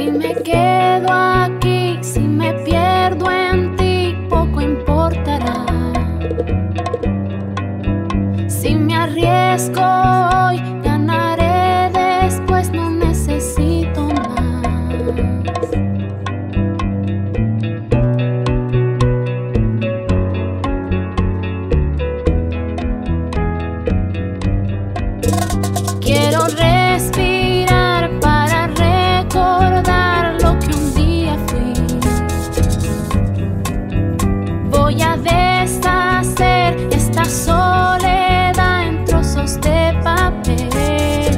Si me quedo aquí, si me pierdo en ti, poco importará. Si me arriesgo hoy, ganaré después, no necesito más. Quiero respirar para recordar lo que un día fui. Voy a deshacer esta soledad en trozos de papel.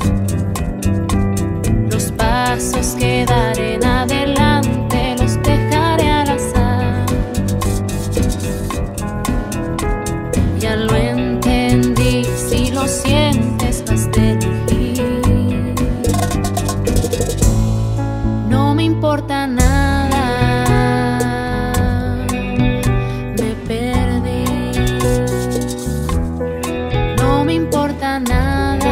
Los pasos que daré en adelante los dejaré al azar. Ya lo entendí, si lo sientes vas de elegir. No me importa nada, me perdí. No me importa nada.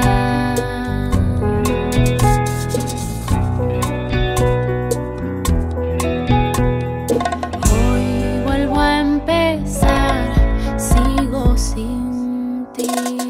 Hoy vuelvo a empezar, sigo sin ti.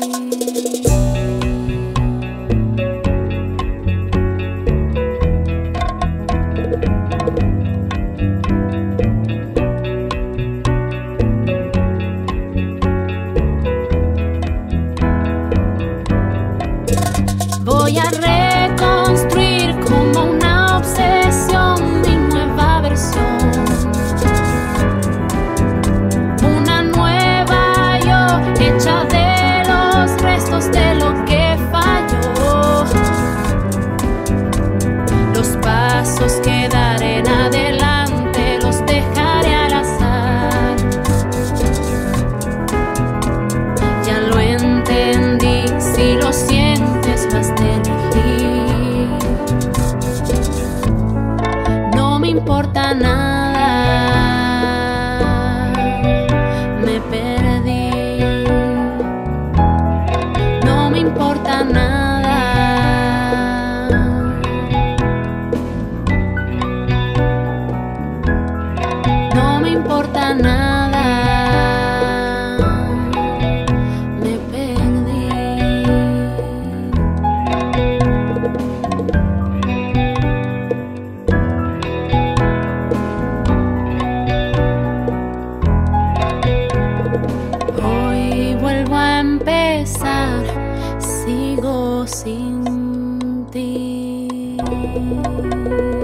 Voy a reconstruir como una obsesión mi nueva versión. Una nueva yo, hecha de los restos de lo que falló. Los pasos que daré en adelante los dejaré al azar. Ya lo entendí, si lo sientes vas de elegir. No me importa nada, me perdí. No me importa nada. No me importa nada, me perdí. Hoy vuelvo a empezar, sigo sin ti.